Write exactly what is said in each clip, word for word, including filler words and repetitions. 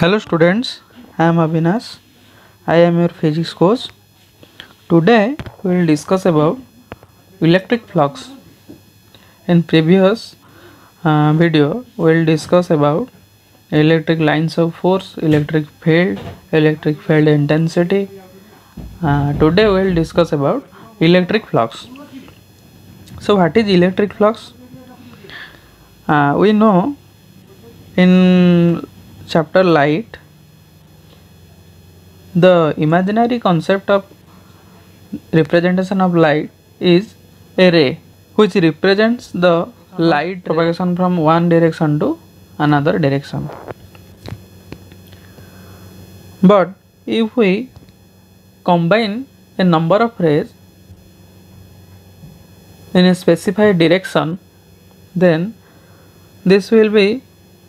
Hello students, I am Avinash. I am your physics coach. Today we will discuss about electric flux. In previous uh, video we will discuss about electric lines of force, electric field, electric field intensity. Uh, today we will discuss about electric flux. So what is electric flux? Uh, we know in chapter light the imaginary concept of representation of light is a ray which represents the light propagation from one direction to another direction. But if we combine a number of rays in a specified direction, then this will be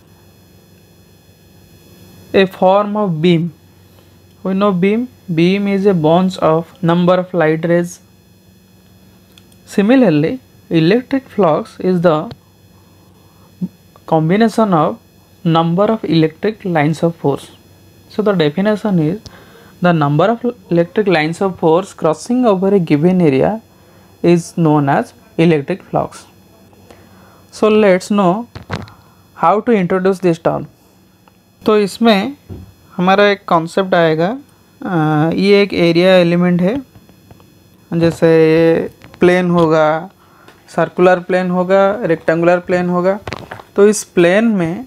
a form of beam. We know beam. Beam is a bunch of number of light rays. Similarly, electric flux is the combination of number of electric lines of force. So the definition is the number of electric lines of force crossing over a given area is known as electric flux. So let's know how to introduce this term. तो इसमें हमारा एक concept आएगा। आ, ये एक area element है, जैसे plane होगा, सर्कुलर प्लेन होगा, रेक्टेंगुलर प्लेन होगा। तो इस प्लेन में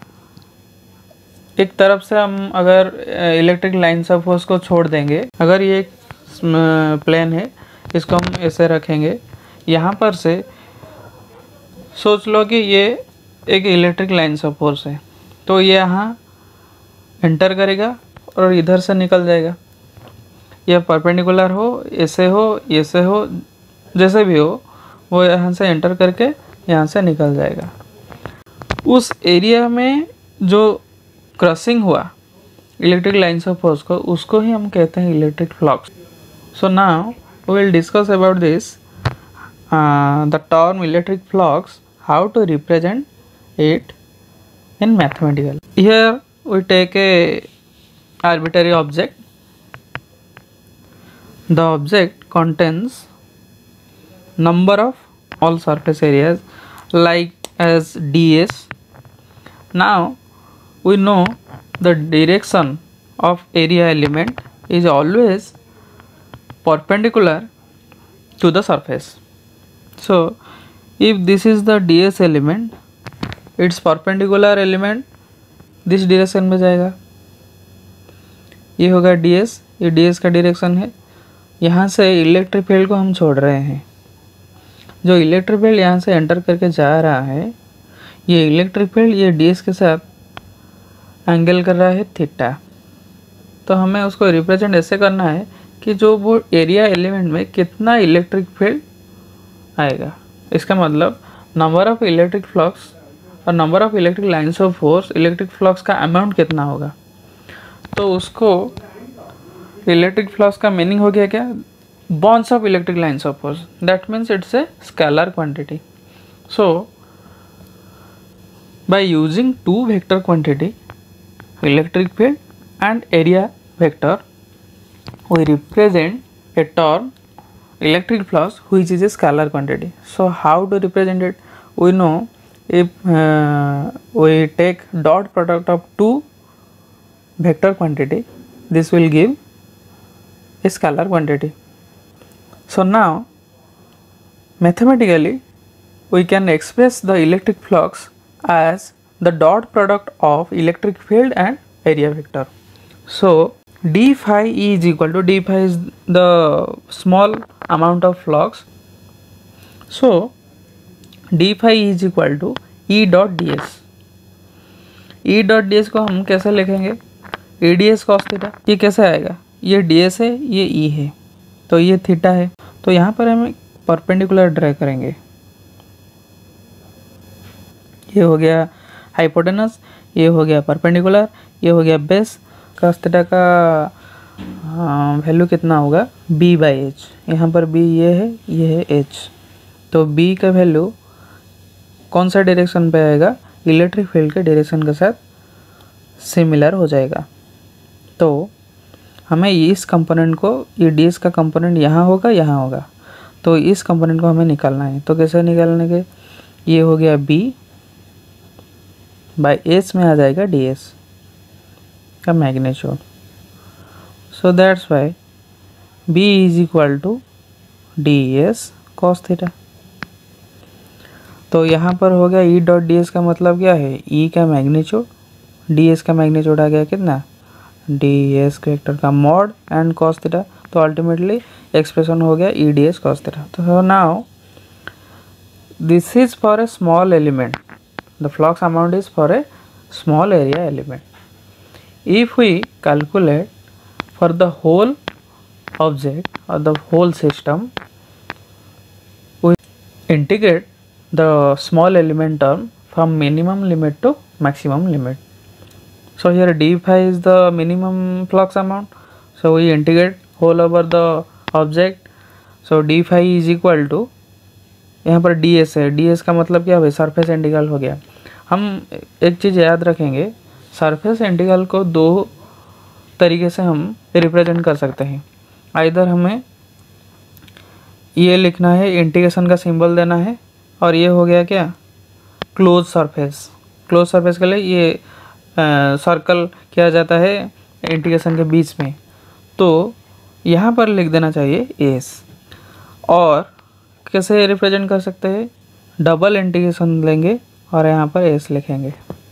एक तरफ से हम अगर इलेक्ट्रिक लाइन्स ऑफ फोर्स को छोड़ देंगे, अगर ये एक प्लेन है इसको हम ऐसे रखेंगे, यहाँ पर से सोच लो कि ये एक इलेक्ट्रिक लाइन्स ऑफ फोर्स है, तो ये यहाँ एंटर करेगा और इधर से निकल जाएगा। यह परपेंडिकुलर हो, ऐसे हो, ऐसे हो, जैसे भी हो, वो यहाँ से एंटर करके यहाँ से निकल जाएगा। उस एरिया में जो क्रॉसिंग हुआ इलेक्ट्रिक लाइन्स ऑफ फोर्स को, उसको ही हम कहते हैं electric flux. So now we will discuss about this the term electric flux, how to represent it in mathematical. Here we take a arbitrary object. The object contains number of all surface areas like as ds. Now we know the direction of area element is always perpendicular to the surface. So if this is the ds element, it's perpendicular element this direction में जाएगा। ये होगा ds, ये ds का direction है। यहाँ से electric field को हम छोड़ रहे हैं, जो इलेक्ट्रिक फील्ड यहाँ से एंटर करके जा रहा है, ये इलेक्ट्रिक फील्ड ये ds के साथ एंगल कर रहा है थीटा। तो हमें उसको रिप्रेजेंट ऐसे करना है कि जो वो एरिया एलिमेंट में कितना इलेक्ट्रिक फील्ड आएगा। इसका मतलब नंबर ऑफ इलेक्ट्रिक फ्लक्स और number of electric lines of force, electric flux का अमाउंट कितना होगा। तो उसको इलेक्ट्रिक फ्लक्स का मीनिंग हो गया क्या, bonds of electric lines of force, that means it's a scalar quantity. So by using two vector quantity, electric field and area vector, we represent a term electric flux which is a scalar quantity. So how to represent it? We know if uh, we take dot product of two vector quantity, this will give a scalar quantity. So now mathematically we can express the electric flux as the dot product of electric field and area vector. So d phi E is equal to, d phi is the small amount of flux, so d phi is equal to E dot ds. E dot ds को हम कैसे लिखेंगे, E ds cos theta. ये कैसे आएगा, ये ds है, ये E है, तो ये थीटा है. तो यहाँ पर हम परपेंडिकुलर ड्रा करेंगे. ये हो गया हाइपोटेनस, ये हो गया परपेंडिकुलर, ये हो गया बेस. cos थीटा का वैल्यू कितना होगा, b बाई एच. यहाँ पर b ये है, ये है h. तो b का वैल्यू कौन सा डायरेक्शन पे आएगा, इलेक्ट्रिक फील्ड के डायरेक्शन के साथ सिमिलर हो जाएगा। तो हमें इस कंपोनेंट को, ये डी एस का कंपोनेंट यहाँ होगा, यहाँ होगा, तो इस कंपोनेंट को हमें निकालना है। तो कैसे निकालने के, ये हो गया बी बाई एस में आ जाएगा डी एस का magnitude. So that's why B is equal to D S cos theta. तो यहाँ पर हो गया ई डॉट डी एस का मतलब क्या है, ई का मैग्नीट्यूड, डी एस का मैग्नीट्यूड आ गया कितना, डी एस वेक्टर का मॉड एंड कॉस थीटा। तो अल्टीमेटली एक्सप्रेशन हो गया E D S cos theta. तो now this is for a small element, the flux amount is for a small area element. If we calculate for the whole object और the whole system, we integrate the small element term from minimum limit to maximum limit. So here d phi is the minimum flux amount, so we integrate whole over the object. So d phi is equal to, यहाँ पर ds है, ds का मतलब क्या है, surface integral हो गया। हम एक चीज़ याद रखेंगे, सरफेस इंटीग्रल को दो तरीके से हम रिप्रेजेंट कर सकते हैं। आइदर हमें ये लिखना है, इंटीग्रेशन का सिंबल देना है, और ये हो गया क्या, क्लोज सरफेस। क्लोज सरफेस के लिए ये सर्कल किया जाता है इंटीग्रेशन के बीच में, तो यहाँ पर लिख देना चाहिए एस। और कैसे रिप्रेजेंट कर सकते हैं, डबल इंटीग्रेशन लेंगे और यहाँ पर एस लिखेंगे,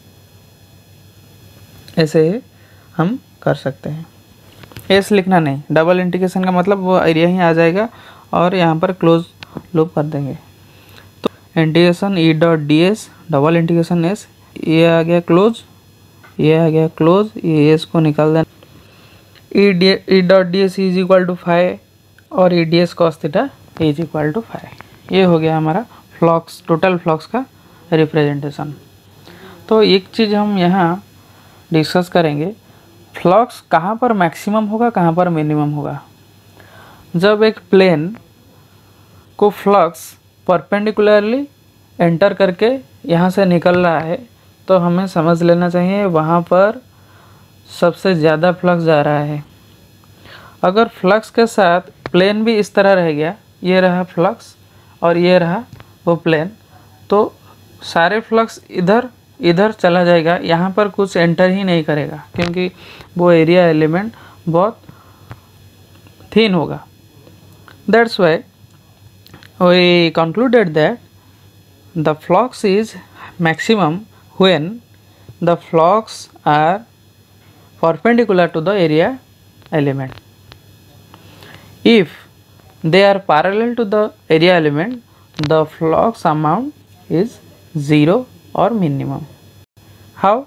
ऐसे हम कर सकते हैं। एस लिखना नहीं, डबल इंटीग्रेशन का मतलब वो एरिया ही आ जाएगा और यहाँ पर क्लोज लूप कर देंगे। Integration E dot D S double integration S, ये आ गया क्लोज, ये आ गया क्लोज, ये एस को निकाल देना। E D E dot D S is equal to five और E D S cos theta is equal to five. ये हो गया हमारा फ्लक्स, टोटल फ्लक्स का रिप्रेजेंटेशन। तो एक चीज़ हम यहाँ डिस्कस करेंगे, फ्लक्स कहाँ पर मैक्सिमम होगा, कहाँ पर मिनिमम होगा। जब एक प्लेन को फ्लक्स परपेंडिकुलरली एंटर करके यहाँ से निकल रहा है, तो हमें समझ लेना चाहिए वहाँ पर सबसे ज़्यादा फ्लक्स जा रहा है। अगर फ्लक्स के साथ प्लेन भी इस तरह रह गया, ये रहा फ्लक्स और ये रहा वो प्लेन, तो सारे फ्लक्स इधर इधर चला जाएगा, यहाँ पर कुछ एंटर ही नहीं करेगा, क्योंकि वो एरिया एलिमेंट बहुत थिन होगा। That's why we concluded that the flux is maximum when the flux are perpendicular to the area element. If they are parallel to the area element, the flux amount is zero or minimum. How?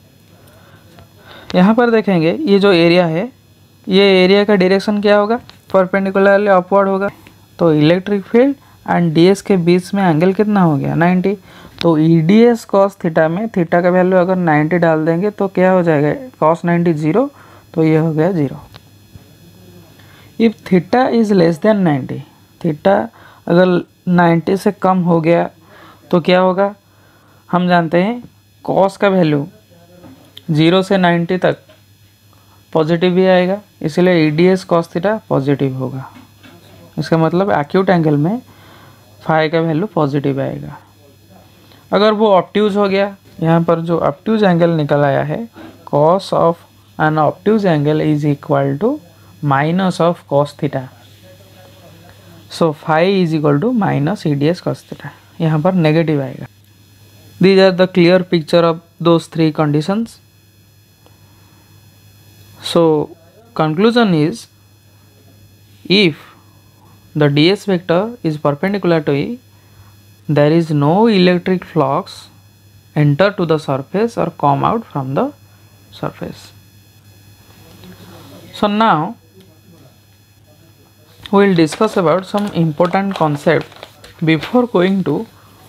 यहाँ पर देखेंगे, ये जो area है, ये area का direction क्या होगा, परपेंडिकुलरली अपवर्ड होगा। तो इलेक्ट्रिक फील्ड एंड डीएस के बीच में एंगल कितना हो गया, नाइन्टी। तो E D S cos theta में थीटा का वैल्यू अगर नाइन्टी डाल देंगे तो क्या हो जाएगा, कॉस नाइन्टी जीरो, तो ये हो गया zero. If theta is less than ninety, theta अगर नाइन्टी से कम हो गया तो क्या होगा, हम जानते हैं कॉस का वैल्यू जीरो से नाइन्टी तक पॉजिटिव भी आएगा, इसलिए E D S cos theta positive होगा। इसका मतलब एक्यूट एंगल में फाई का वैल्यू पॉजिटिव आएगा। अगर वो ऑब्ट्यूज हो गया, यहाँ पर जो ऑब्ट्यूज एंगल निकल आया है, cos of an obtuse angle is equal to minus of cos theta, so phi is equal to minus E D S cos theta, यहाँ पर नेगेटिव आएगा। These are the clear picture of those three conditions. So conclusion is, if the ds vector is perpendicular to E, there is no electric flux enter to the surface or come out from the surface. So now we will discuss about some important concept before going to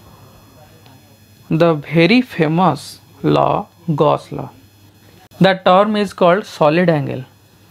the very famous law, Gauss law. That term is called solid angle.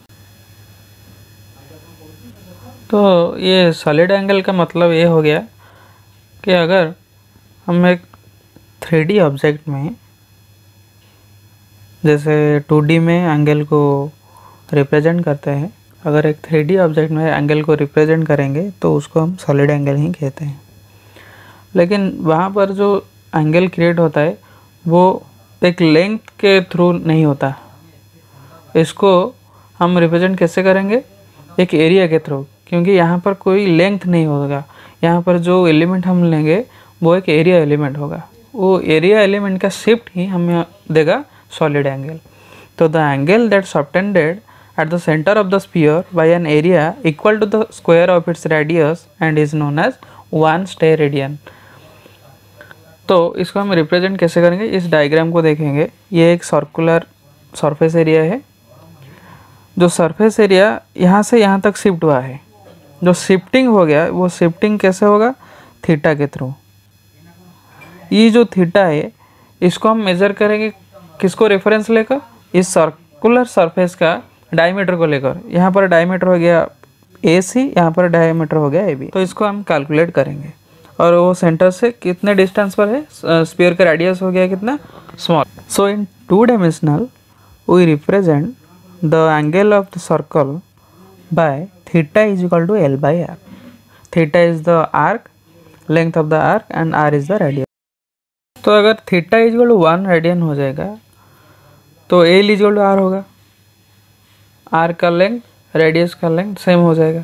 तो ये solid angle का मतलब ये हो गया कि अगर हम एक थ्री डी ऑब्जेक्ट में जैसे टू डी में एंगल को रिप्रेजेंट करते हैं, अगर एक थ्री डी ऑब्जेक्ट में एंगल को रिप्रेजेंट करेंगे तो उसको हम सॉलिड एंगल ही कहते हैं। लेकिन वहाँ पर जो एंगल क्रिएट होता है वो एक लेंथ के थ्रू नहीं होता। इसको हम रिप्रेजेंट कैसे करेंगे? एक एरिया के थ्रू, क्योंकि यहाँ पर कोई लेंथ नहीं होगा। यहाँ पर जो एलिमेंट हम लेंगे वो एक एरिया एलिमेंट होगा। वो एरिया एलिमेंट का शिफ्ट ही हमें देगा सॉलिड एंगल। तो the angle that subtended at the center of the sphere by an area equal to the square of its radius and is known as one steradian। तो इसको हम represent कैसे करेंगे? इस डायग्राम को देखेंगे। ये एक सर्कुलर सरफेस एरिया है। जो सरफेस एरिया यहाँ से यहाँ तक शिफ्ट हुआ है, जो शिफ्टिंग हो गया वो शिफ्टिंग कैसे होगा? थीटा के थ्रू। ये जो थीटा है इसको हम मेज़र करेंगे किसको रेफरेंस लेकर? इस सर्कुलर सरफेस का डायमीटर को लेकर। यहाँ पर डायमीटर हो गया ए सी, यहाँ पर डायमीटर हो गया ए बी। तो इसको हम कैलकुलेट करेंगे और वो सेंटर से कितने डिस्टेंस पर है? स्फीयर का रेडियस हो गया कितना? Small. So in two dimensional we represent the angle of the circle by theta is equal to L by R. Theta is the arc, length of the arc and R is the radius. तो अगर theta is equal to one radian हो जाएगा तो L is equal to R होगा। R का length, radius का length same हो जाएगा।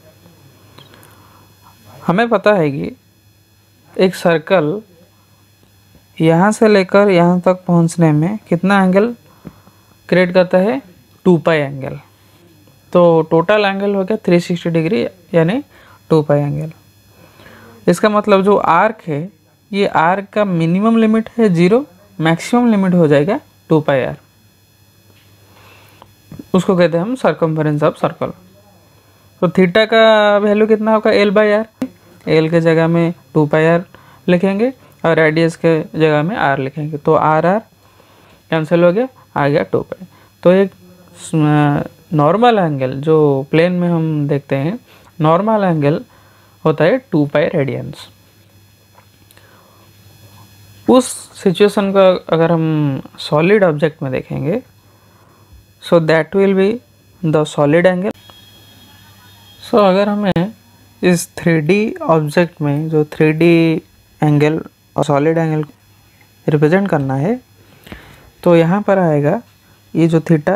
हमें पता है कि एक सर्कल यहाँ से लेकर यहाँ तक पहुँचने में कितना एंगल क्रिएट करता है? Two pi angle. तो टोटल एंगल हो गया थ्री सिक्सटी डिग्री यानी टू पाई एंगल। इसका मतलब जो आर्क है, ये आर्क का मिनिमम लिमिट है जीरो, मैक्सिमम लिमिट हो जाएगा टू पाई आर। उसको कहते हैं हम सर्कम्फरेंस ऑफ सर्कल। तो थीटा का वैल्यू कितना होगा? L by are. एल के जगह में टू पाई आर लिखेंगे और रेडियस के जगह में आर लिखेंगे। तो आर आर कैंसिल हो गया, आ गया टू पाई। तो एक नॉर्मल एंगल जो प्लेन में हम देखते हैं, नॉर्मल एंगल होता है टू पाई रेडियंस। उस सिचुएशन का अगर हम सॉलिड ऑब्जेक्ट में देखेंगे, so that will be the solid angle. So अगर हमें इस थ्री डी ऑब्जेक्ट में जो थ्री डी एंगल और सॉलिड एंगल रिप्रेजेंट करना है, तो यहाँ पर आएगा ये जो थीटा,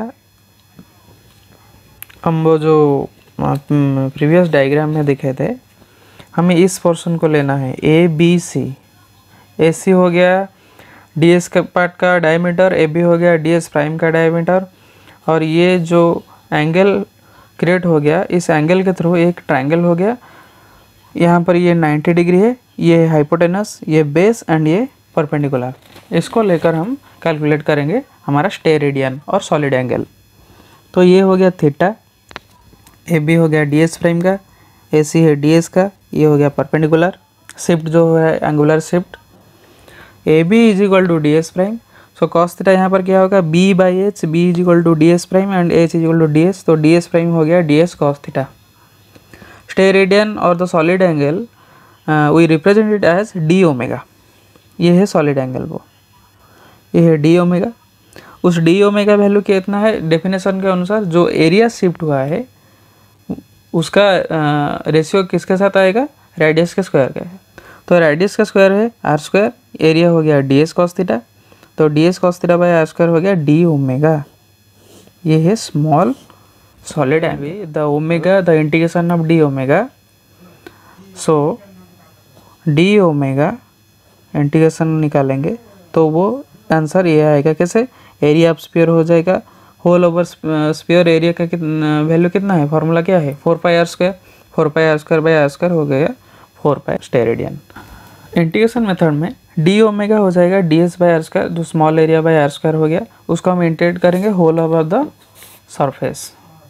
हम वो जो प्रीवियस डायग्राम में दिखे थे, हमें इस पोर्शन को लेना है A B C. A C हो गया डी एस का पार्ट का डायमीटर, ए बी हो गया डी एस प्राइम का डायमीटर, और ये जो एंगल क्रिएट हो गया, इस एंगल के थ्रू एक ट्रायंगल हो गया। यहाँ पर ये नाइन्टी डिग्री है, ये हाइपोटेनस, ये बेस एंड ये परपेंडिकुलर। इसको लेकर हम कैलकुलेट करेंगे हमारा स्टेरेडियन और सॉलिड एंगल। तो ये हो गया थीटा, ए बी हो गया डी एस प्राइम का, ए सी है डी एस का, ये हो गया परपेंडिकुलर। शिफ्ट जो है angular shift, A B is equal to D S prime. So cos theta यहाँ पर क्या होगा? B by H, B is equal to D S prime and H is equal to D S. तो D S prime हो गया D S cos theta. Steradian और the solid angle we represent it as D omega. ये है solid angle, वो ये है D omega. उस डी ओमेगा वैल्यू कितना है? डेफिनेशन के अनुसार जो एरिया शिफ्ट हुआ है उसका रेशियो uh, किसके साथ आएगा? रेडियस के स्क्वायर का है। तो रेडियस का स्क्वायर है आर स्क्वायर, एरिया हो गया डी एस कॉस थीटा। तो D S cos theta by are square हो गया डी ओमेगा। ये है small solid angle. The omega, the integration of D omega. So D omega integration निकालेंगे तो वो आंसर ये आएगा कैसे? एरिया ऑफ स्फीयर हो जाएगा, होल ओवर स्फीयर एरिया का कितना वैल्यू कितना है? फॉर्मूला क्या है? Four pi r square. Four pi r square by are square हो गया four pi steradian. Integration method में डी ओमेगा हो जाएगा D s by are square, जो small area by are square हो गया, उसको हम इंटीग्रेट करेंगे whole over the surface.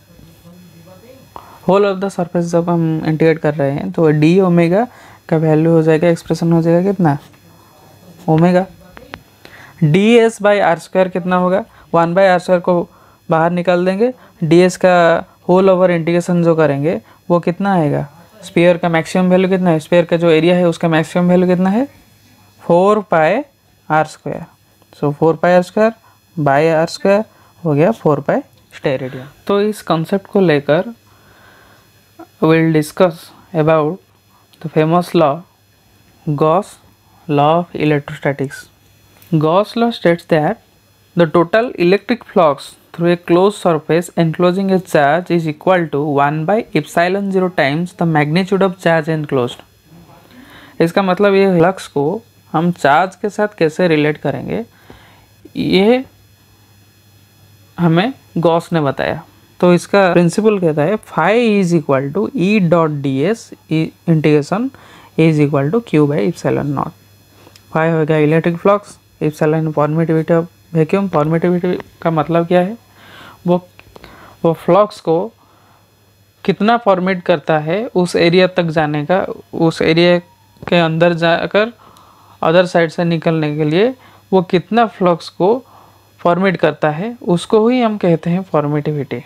Whole of the surface जब हम इंटीग्रेट कर रहे हैं तो डी ओमेगा का वैल्यू हो जाएगा, एक्सप्रेशन हो जाएगा कितना? Omega. D s by are square कितना होगा? वन बाई आर स्क्वायर को बाहर निकाल देंगे, डी एस का होल ओवर इंटीग्रेशन जो करेंगे वो कितना आएगा? स्फीयर का मैक्सिमम वैल्यू कितना है? स्फीयर का जो एरिया है उसका मैक्सिमम वैल्यू कितना है? Four pi r square. So four pi r square by r square हो गया फोर पाई स्टेरेडियन। तो इस कॉन्सेप्ट को लेकर will discuss about the famous law Gauss law of electrostatics. Gauss law states that the total electric flux through a closed surface enclosing a charge is equal to one by epsilon zero times the magnitude of charge enclosed। इसका मतलब ये flux को हम charge के साथ कैसे relate करेंगे, ये हमें गॉस ने बताया। तो इसका प्रिंसिपल कहता है phi is equal to E dot D s integration is equal to q by epsilon not. Phi हो गया electric flux, epsilon permittivity of vacuum. Permittivity का मतलब क्या है, वो वो फ्लक्स को कितना परमिट करता है उस एरिया तक जाने का, उस एरिया के अंदर जाकर अदर साइड से निकलने के लिए वो कितना फ्लक्स को परमिट करता है, उसको ही हम कहते हैं परमिटिविटी।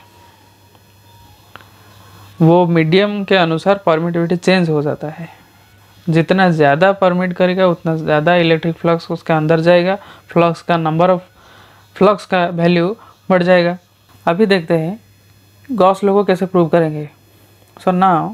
वो मीडियम के अनुसार परमिटिविटी चेंज हो जाता है। जितना ज़्यादा परमिट करेगा उतना ज़्यादा इलेक्ट्रिक फ्लक्स उसके अंदर जाएगा, फ्लक्स का नंबर ऑफ फ्लक्स का वैल्यू बढ़ जाएगा। अभी देखते हैं गॉस लॉ को कैसे प्रूव करेंगे। So now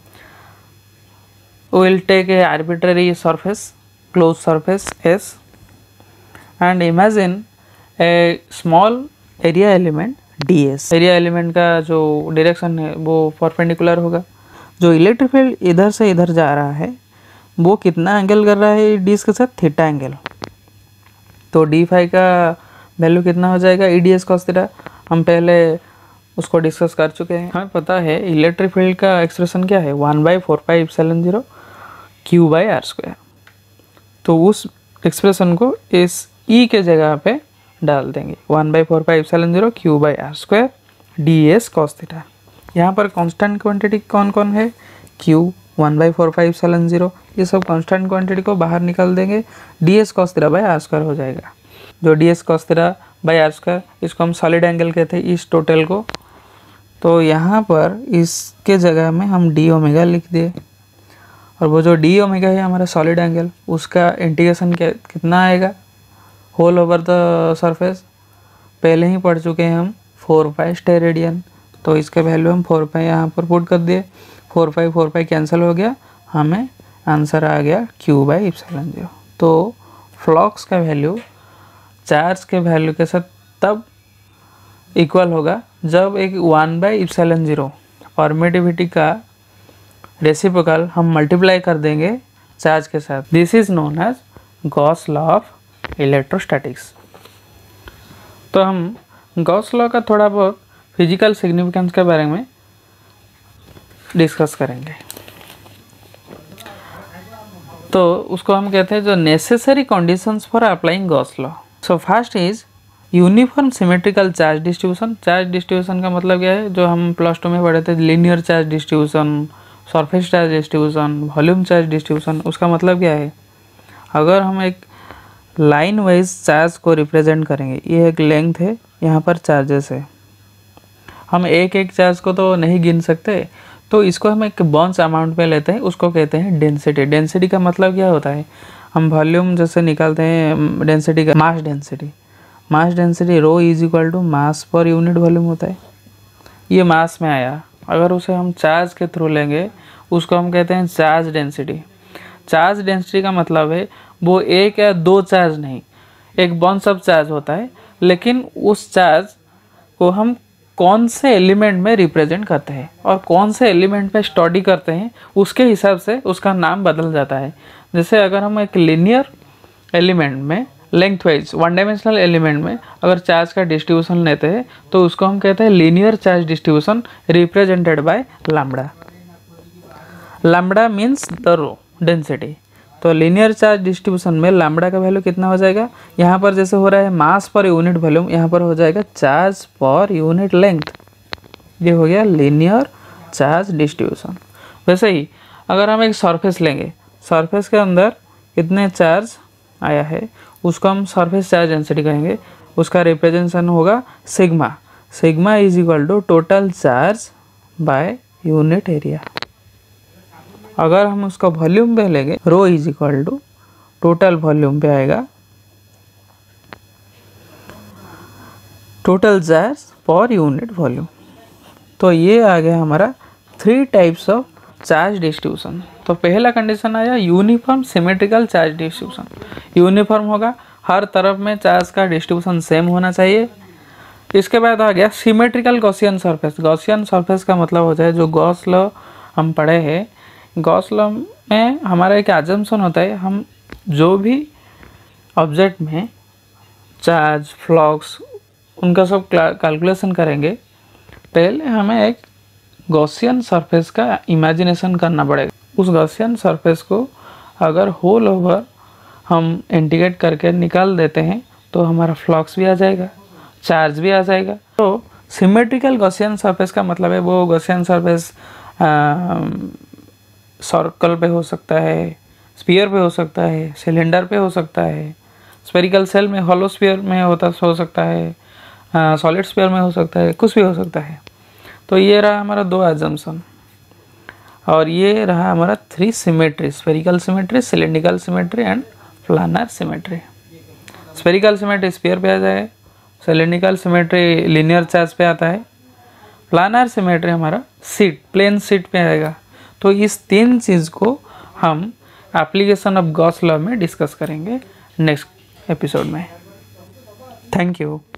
will take a arbitrary surface, close surface s, and imagine a small area element d s. Area element का जो डायरेक्शन है वो परपेंडिकुलर होगा। जो इलेक्ट्रिक फील्ड इधर से इधर जा रहा है वो कितना एंगल कर रहा है डी एस के साथ, थीटा एंगल। तो डी फाई का वैल्यू कितना हो जाएगा, E D S cos theta. हम पहले उसको डिस्कस कर चुके हैं। हमें पता है इलेक्ट्रिक फील्ड का एक्सप्रेशन क्या है, one by four pi epsilon zero q by are square. तो उस एक्सप्रेशन को इस ई के जगह पे डाल देंगे, one by four pi epsilon zero q by are square d S cos theta. यहाँ पर कांस्टेंट क्वांटिटी कौन कौन है, q, one by four pi epsilon zero, ये सब कांस्टेंट क्वांटिटी को बाहर निकाल देंगे, d S cos theta by are square हो जाएगा। जो d S cos theta by are square, इसको हम सॉलिड एंगल कहते हैं इस टोटल को। तो यहाँ पर इसके जगह में हम डी ओमेगा लिख दिए, और वो जो डी ओमेगा है हमारा सॉलिड एंगल, उसका इंटीग्रेशन क्या कितना आएगा, होल ओवर द सरफेस पहले ही पढ़ चुके हैं हम, फोर पाई स्टेरेडियन। तो इसका वैल्यू हम फोर पाई यहाँ पर पुट कर दिए, four pi four pi cancel हो गया, हमें आंसर आ गया क्यू बाई इप्सिलॉन जीरो। तो फ्लक्स का वैल्यू चार्ज के वैल्यू के साथ तब इक्वल होगा जब एक one by epsilon zero permittivity का रेसिप्रोकल हम मल्टीप्लाई कर देंगे चार्ज के साथ। This is known as Gauss law of electrostatics. तो हम गॉस लॉ का थोड़ा बहुत फिजिकल सिग्निफिकेंस के बारे में डिस्कस करेंगे। तो उसको हम कहते हैं जो necessary conditions for applying Gauss law. So first is uniform symmetrical charge distribution. Charge distribution का मतलब क्या है, जो हम प्लस टू में पढ़े थे, linear charge distribution, surface charge distribution, volume charge distribution. उसका मतलब क्या है, अगर हम एक लाइन वाइज चार्ज को रिप्रेजेंट करेंगे, ये एक लेंथ है, यहाँ पर चार्जेस है, हम एक एक चार्ज को तो नहीं गिन सकते, तो इसको हम एक बॉन्स अमाउंट में लेते हैं, उसको कहते हैं डेंसिटी। डेंसिटी का मतलब क्या होता है, हम वॉल्यूम जैसे निकालते हैं डेंसिटी का, mass density, mass density rho is equal to mass पर यूनिट वॉल्यूम होता है। ये मास में आया, अगर उसे हम चार्ज के थ्रू लेंगे उसको हम कहते हैं चार्ज डेंसिटी। चार्ज डेंसिटी का मतलब है वो एक या दो चार्ज नहीं, एक बॉन्स ऑफ चार्ज होता है, लेकिन उस चार्ज को हम कौन से एलिमेंट में रिप्रेजेंट करते हैं और कौन से एलिमेंट पे स्टडी करते हैं, उसके हिसाब से उसका नाम बदल जाता है। जैसे अगर हम एक लीनियर एलिमेंट में length wise one dimensional element में अगर चार्ज का डिस्ट्रीब्यूशन लेते हैं तो उसको हम कहते हैं linear charge distribution represented by lambda. Lambda means the rho density. तो लीनियर चार्ज डिस्ट्रीब्यूशन में लैम्बडा का वैल्यू कितना हो जाएगा, यहाँ पर जैसे हो रहा है मास पर यूनिट वॉल्यूम, यहाँ पर हो जाएगा चार्ज पर यूनिट लेंथ। ये हो गया लीनियर चार्ज डिस्ट्रीब्यूशन। वैसे ही अगर हम एक सरफेस लेंगे, सरफेस के अंदर कितने चार्ज आया है उसको हम सरफेस चार्ज डेंसिटी कहेंगे, उसका रिप्रेजेंटेशन होगा sigma. Sigma is equal to total charge by unit area. अगर हम उसका वॉल्यूम पे लेंगे, rho is equal to total volume पे आएगा टोटल चार्ज पर यूनिट वॉल्यूम। तो ये आ गया हमारा three types of charge distribution. तो पहला कंडीशन आया uniform symmetrical charge distribution. Uniform होगा, हर तरफ में चार्ज का डिस्ट्रीब्यूशन सेम होना चाहिए। इसके बाद आ गया symmetrical Gaussian surface. Gaussian surface का मतलब होता है जो गॉस लॉ हम पढ़े हैं, गॉस लॉ में हमारा एक एजम्पशन होता है, हम जो भी ऑब्जेक्ट में चार्ज फ्लक्स उनका सब कैलकुलेशन करेंगे, पहले हमें एक गॉसियन सरफेस का इमेजिनेशन करना पड़ेगा। उस गॉसियन सरफेस को अगर होल ओवर हम इंटीग्रेट करके निकाल देते हैं तो हमारा फ्लक्स भी आ जाएगा, चार्ज भी आ जाएगा। तो सिमेट्रिकल गॉसियन सरफेस का मतलब है वो गॉसियन सरफेस सर्कल पे हो सकता है, स्फीयर पे हो सकता है, सिलेंडर पे हो सकता है, स्फेरिकल सेल में, हॉलो स्फीयर में होता हो सकता है, सॉलिड स्फीयर में हो सकता है, कुछ भी हो सकता है। तो ये रहा हमारा दो एजम्पशन, और ये रहा हमारा three symmetry, spherical symmetry, cylindrical symmetry and planar symmetry. Spherical symmetry sphere पे आ जाए, सिलेंड्रिकल सिमेट्री लीनियर चार्ज पे आता है, प्लानर सिमेट्री हमारा सीट, प्लेन सीट पे आएगा। तो इस तीन चीज़ को हम एप्लीकेशन ऑफ गॉस लॉ में डिस्कस करेंगे नेक्स्ट एपिसोड में। Thank you.